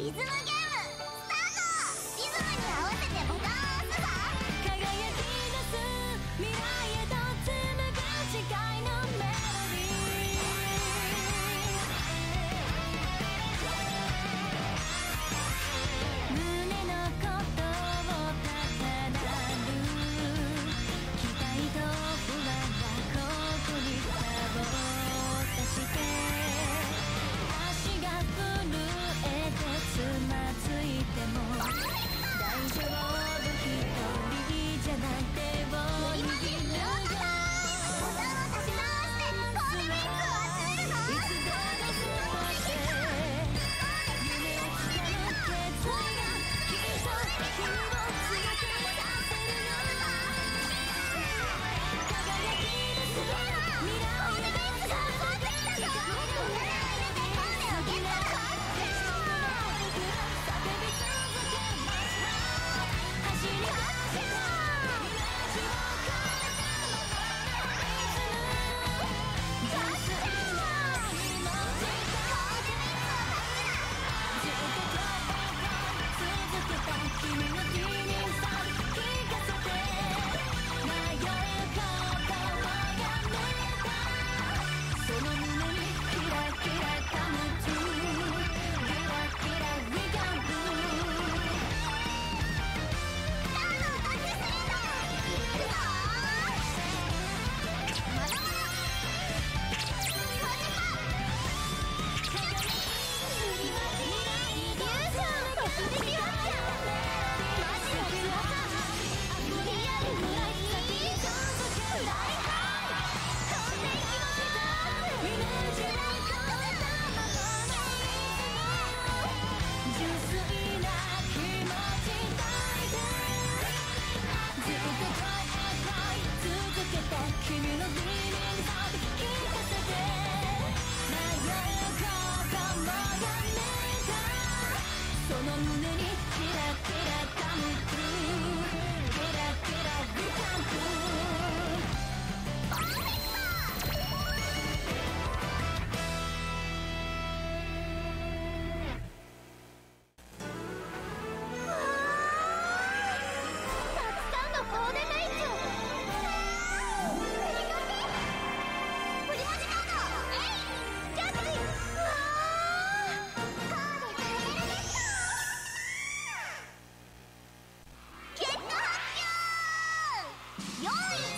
リズムゲームスタート。リズムに合わせてボタンを押すぞ。輝き出す未来へと紡ぐ誓いのメロディー。胸の鼓動を高鳴る期待と不安がここに差を足して足が震えてつまずいても大丈夫、一人じゃない手を握るよ。ボタンを差し回してコーディネートを集めるぞ。いつでも過ごして夢をつかむ決意がきっと君を強くさせるの。輝き出す未来へとつながってきたぞ。力入れてコーデをゲット。叫び続けましょう。走り出せた未来を変えたままのリズム。純粋な気持ちとずっと戦い続けた君の気にさ聞かせて迷うことをやめた。その胸にキラキラタムトゥキラキラリガンブスターのタッチスリートいくぞ。まだまだマジか。鏡振りまきイリュージョン突撃発射マジの強さリアルフライ先に続けフライハイ飛んでいきます。イメージを込めたままのリズム。純粋な気持ち抱いてずっと声い続けた君のリーディングサービス聞かせて迷うこともやめた。その胸にキラキラカムトゥキラキラリカンプパーフェクト。たくさんのコーデメイツ。プリマジカードえいキャッチ。うわーコーデカエルゲット。ゲット発表。用意